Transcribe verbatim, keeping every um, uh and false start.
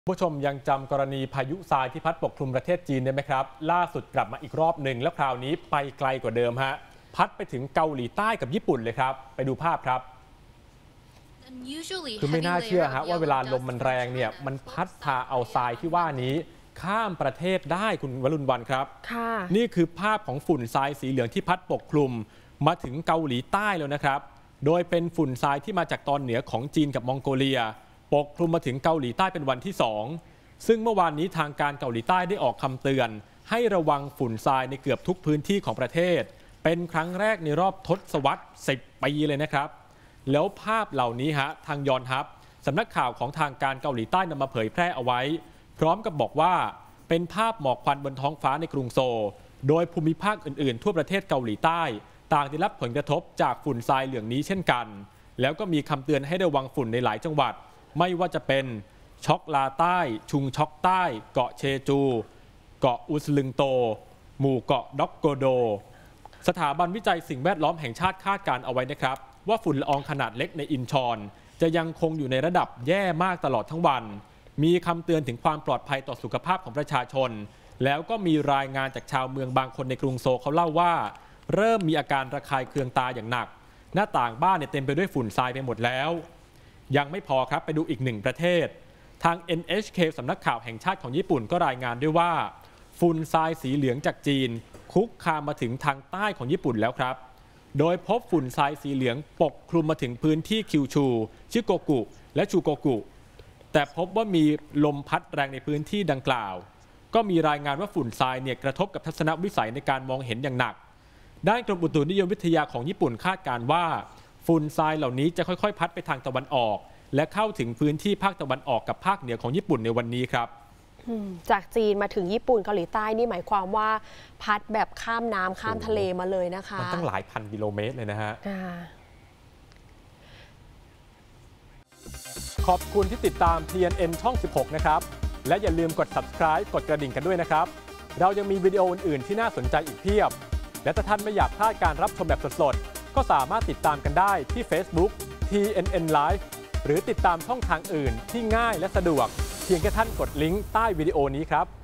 ผู้ชมยังจำกรณีพายุทรายที่พัดปกคลุมประเทศจีนได้ไหมครับล่าสุดกลับมาอีกรอบหนึ่งแล้วคราวนี้ไปไกลกว่าเดิมฮะพัดไปถึงเกาหลีใต้กับญี่ปุ่นเลยครับไปดูภาพครับคือไม่น่าเชื่อฮะว่าเวลาลมมันแรงเนี่ยมันพัดพาเอาทรายที่ว่านี้ข้ามประเทศได้คุณวรุณวรรณครับนี่คือภาพของฝุ่นทรายสีเหลืองที่พัดปกคลุมมาถึงเกาหลีใต้แล้วนะครับโดยเป็นฝุ่นทรายที่มาจากตอนเหนือของจีนกับมองโกเลียปกคลุมมาถึงเกาหลีใต้เป็นวันที่สองซึ่งเมื่อวานนี้ทางการเกาหลีใต้ได้ออกคำเตือนให้ระวังฝุ่นทรายในเกือบทุกพื้นที่ของประเทศเป็นครั้งแรกในรอบทศวรรษสิบปีเลยนะครับแล้วภาพเหล่านี้ฮะทางยอนฮับสำนักข่าวของทางการเกาหลีใต้นำมาเผยแพร่เอาไว้พร้อมกับบอกว่าเป็นภาพหมอกควันบนท้องฟ้าในกรุงโซลโดยภูมิภาคอื่นๆทั่วประเทศเกาหลีใต้ต่างได้รับผลกระทบจากฝุ่นทรายเหลืองนี้เช่นกันแล้วก็มีคำเตือนให้ระวังฝุ่นในหลายจังหวัดไม่ว่าจะเป็นช็อกลาใต้ชุงช็อกใต้เกาะเชจูเกาะอุสลึงโตหมู่เกาะด็อกโกโดสถาบันวิจัยสิ่งแวดล้อมแห่งชาติคาดการเอาไว้นะครับว่าฝุ่นละอองขนาดเล็กในอินชอนจะยังคงอยู่ในระดับแย่มากตลอดทั้งวันมีคำเตือนถึงความปลอดภัยต่อสุขภาพของประชาชนแล้วก็มีรายงานจากชาวเมืองบางคนในกรุงโซลเขาเล่าว่าเริ่มมีอาการระคายเคืองตาอย่างหนักหน้าต่างบ้านเนี่ยเต็มไปด้วยฝุ่นทรายไปหมดแล้วยังไม่พอครับไปดูอีกหนึ่งประเทศทาง เอ็น เอช เค สำนักข่าวแห่งชาติของญี่ปุ่นก็รายงานด้วยว่าฝุ่นทรายสีเหลืองจากจีนคุกคามมาถึงทางใต้ของญี่ปุ่นแล้วครับโดยพบฝุ่นทรายสีเหลืองปกคลุมมาถึงพื้นที่คิวชูชิโกกุและชูโกกุแต่พบว่ามีลมพัดแรงในพื้นที่ดังกล่าวก็มีรายงานว่าฝุ่นทรายเนี่ยกระทบกับทัศนวิสัยในการมองเห็นอย่างหนักด้านกรมอุตุนิยมวิทยาของญี่ปุ่นคาดการณ์ว่าฝุ่นทรายเหล่านี้จะค่อยๆพัดไปทางตะวันออกและเข้าถึงพื้นที่ภาคตะวันออกกับภาคเหนือของญี่ปุ่นในวันนี้ครับจากจีนมาถึงญี่ปุ่นเกาหลีใต้นี่หมายความว่าพัดแบบข้ามน้ำข้ามทะเลมาเลยนะคะมันตั้งหลายพันกิโลเมตรเลยนะฮะขอบคุณที่ติดตาม ที เอ็น เอ็น ช่องสิบหกนะครับและอย่าลืมกด ซับสไครบ์ กดกระดิ่งกันด้วยนะครับเรายังมีวิดีโออื่นๆที่น่าสนใจอีกเพียบและถ้าท่านไม่อยากพลาดการรับชมแบบสดๆก็สามารถติดตามกันได้ที่ Facebook ที เอ็น เอ็น Live หรือติดตามช่องทางอื่นที่ง่ายและสะดวกเพียงแค่ท่านกดลิงก์ใต้วิดีโอนี้ครับ